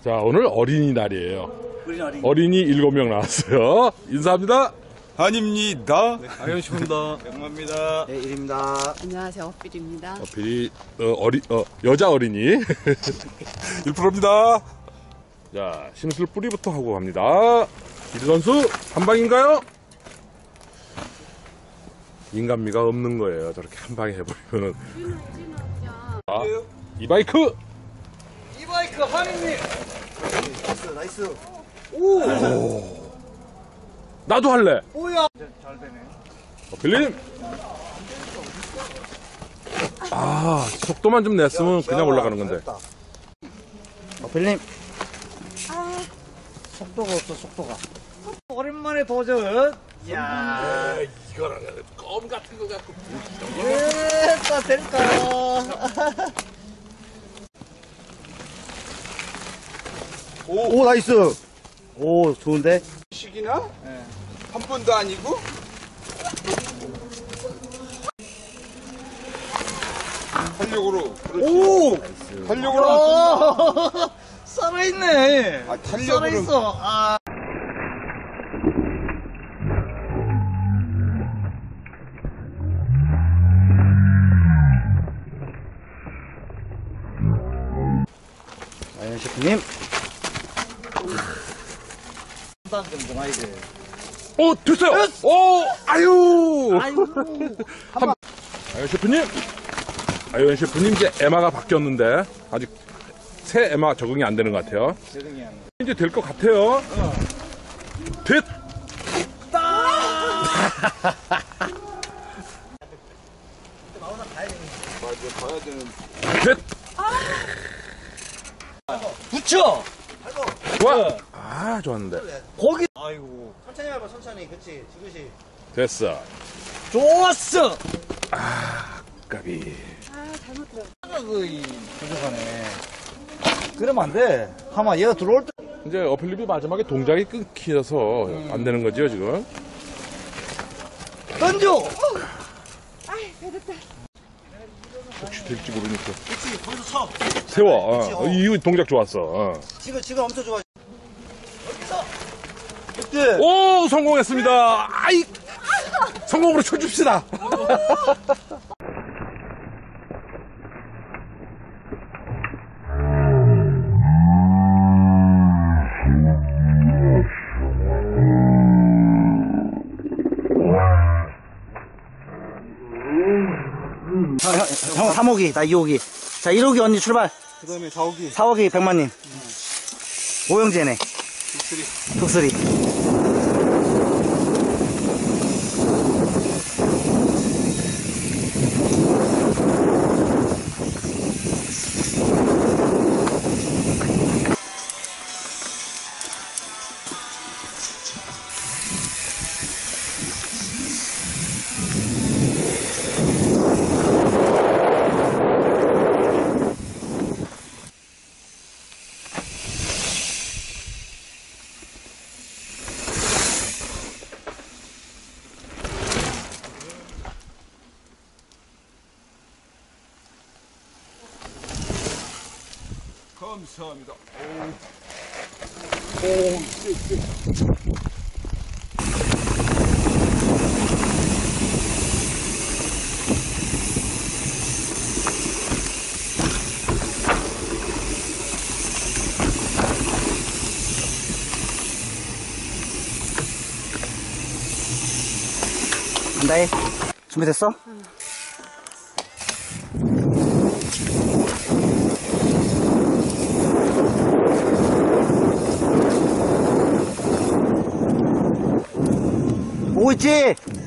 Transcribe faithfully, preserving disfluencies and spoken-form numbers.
자, 오늘 어린이날이에요. 어린이. 어린이 일곱 명 나왔어요. 인사합니다. 아닙니다. 네, 아현식입니다. 영마입니다. 네, 일입니다. 안녕하세요, 어필입니다. 어필이 어, 어리 어, 여자 어린이 일 퍼센트입니다. 자, 심술 뿌리부터 하고 갑니다. 이리 선수 한 방인가요? 인간미가 없는 거예요. 저렇게 한 방에 해버리면은. 자, 이 바이크. 이 바이크 한입님. 나이스, 나이스. 오. 오. 나도 할래. 오야. 잘 되네. 어필님. 아, 속도만 좀 냈으면 그냥 올라가는 건데. 어필님. 아, 속도가 없어, 속도가. 오랜만에 도전. 이야. 이거랑 껌 같은 거 갖고. 됐다, 될까. 오, 오, 나이스. 오, 좋은데? 식이나? 네. 한 번도 아니고? 탄력으로. 오! 탄력으로. 살아있네. 아, 탄력으로. 살아있어. 아. 아현 셰프님. 한 정도 나이 돼. 오, 됐어요. 오, 아유. 아이고. 한, 아유, 셰프님. 아유, 셰프님 이제 에마가 바뀌었는데 아직 새 에마 적응이 안 되는 것 같아요. 적응이 안 돼. 이제 될 것 같아요. 어. 됐. 맞아, 봐야 되는. 됐. 붙여. 좋아. 아, 좋았는데. 거기. 아이고. 천천히 해봐, 천천히. 그렇지, 지그시. 됐어. 좋았어. 아, 까비. 아, 잘못 들어. 그 부족하네. 그러면 안 돼. 하마 얘가 들어올 때. 이제 어필립이 마지막에 동작이 끊기서 안 되는 거죠, 지금. 던져. 아이, 됐다. 혹시 될지 모르니까. 그렇지, 거기서 쳐. 세워. 그치, 어. 어. 이 동작 좋았어. 어. 지금 지금 엄청 좋아. 여기서. 그때. 오, 성공했습니다. 아이, 성공으로 쳐줍시다. 형, 형, 형 삼 호기, 나 이 호기. 자, 일 호기 언니 출발. 그 다음에 사 호기. 사 호기 백만님. 오영재네. 독수리. 감사합니다. 간다 해. 준비됐어? 응. 오고 있지?